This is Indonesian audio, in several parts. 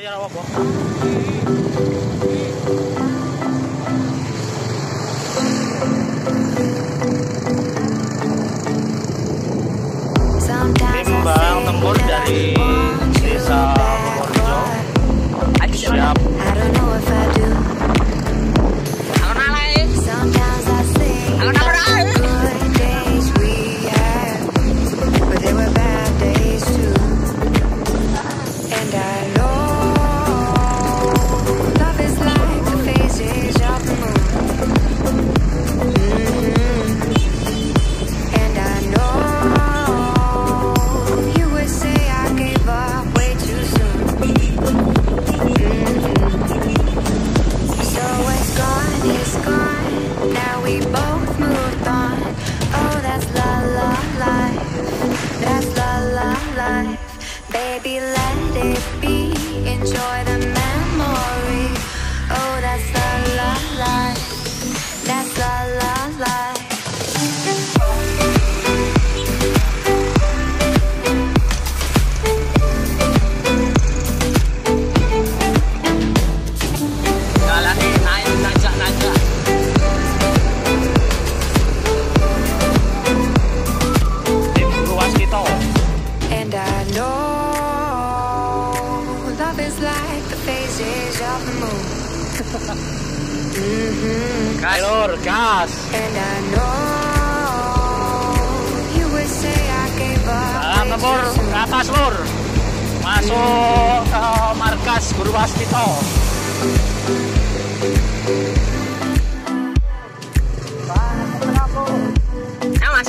Kaya rawa po. Timbang tempur dari desa Purworejo. Siap. Baby, let it be. Enjoy the memory. Oh, that's la la life. That's la la life. Tim Waskito. And I know love is like the phases of the moon. Lur, gas. And I know you would say I gave up. Tempur ke atas lur. Masuk ke markas Guru Waskito. Mas.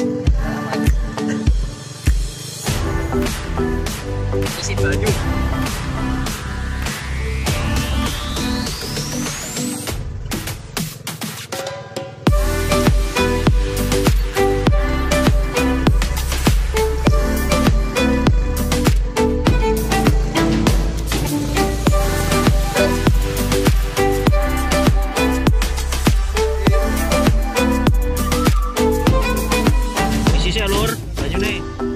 Isi baju. Isi lur, baju nih.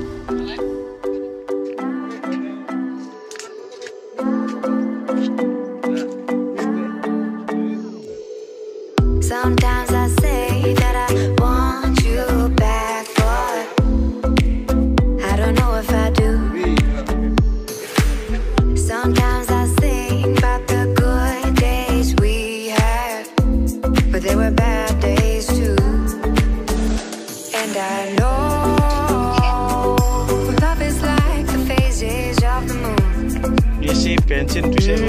Sometimes I say that I want you back, but I don't know if I do. Sometimes I think about the good days we had, but there were bad days too. And I know love is like the phases of the moon. Isi bensin di sini.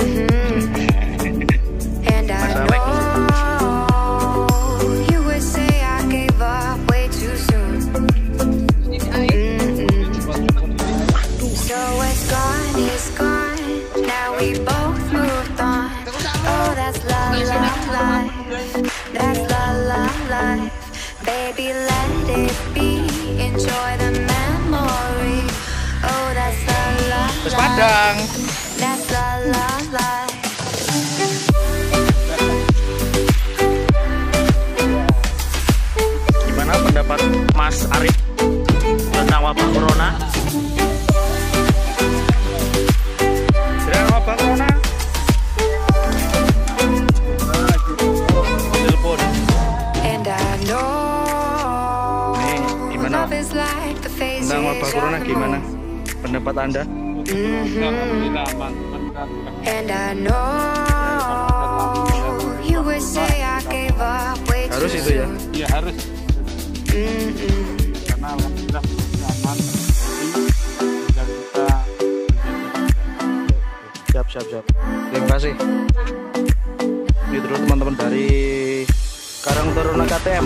And I know you would say I gave up way too soon. So it's gone. Now we both moved on. Oh, that's la la life. That's la la life. Baby, let it be. Enjoy the memory. Oh, that's la la Terus life. Padang. That's la la life. Gimana pendapat Mas Arif tentang wabah corona? Sedang wabah corona? Telepon. And I know Nih, gimana love is like the phases tentang wabah corona? of the Gimana moon. pendapat Anda? And I know you would say I gave up way too Harus itu ya? soon. Iya harus. Karena alhamdulillah aman. Sudah kita Siap. Terima kasih. Ini terus teman-teman dari Karang Taruna KTM.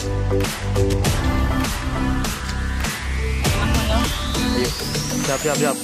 Ayo, siap.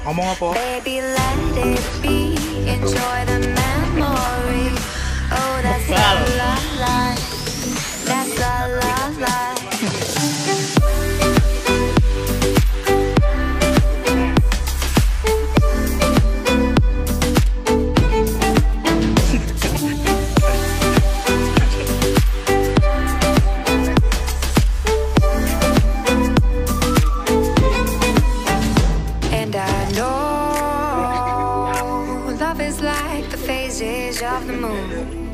Ngomong apa? Baby, let it be. Enjoy the memory. Oh, that's la la life. That's la la life. Of the moon.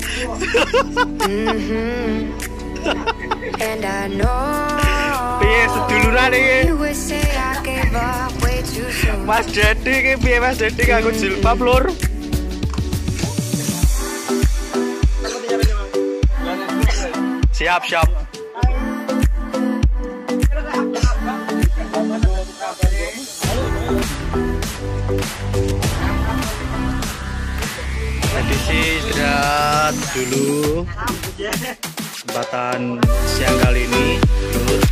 And I know Piye seduluran iki? you would say I gave up way too soon. Mas Dedi iki piye Mas Dedi nganggo jilbab lur? Siap, siap. Edisi istirahat dulu kesempatan siang kali ini lur.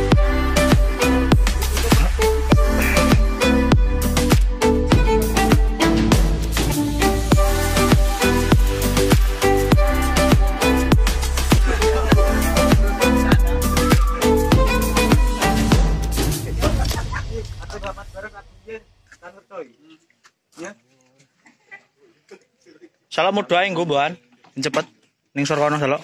Salah mau doain gue buan, cepet, ning sorkono salah.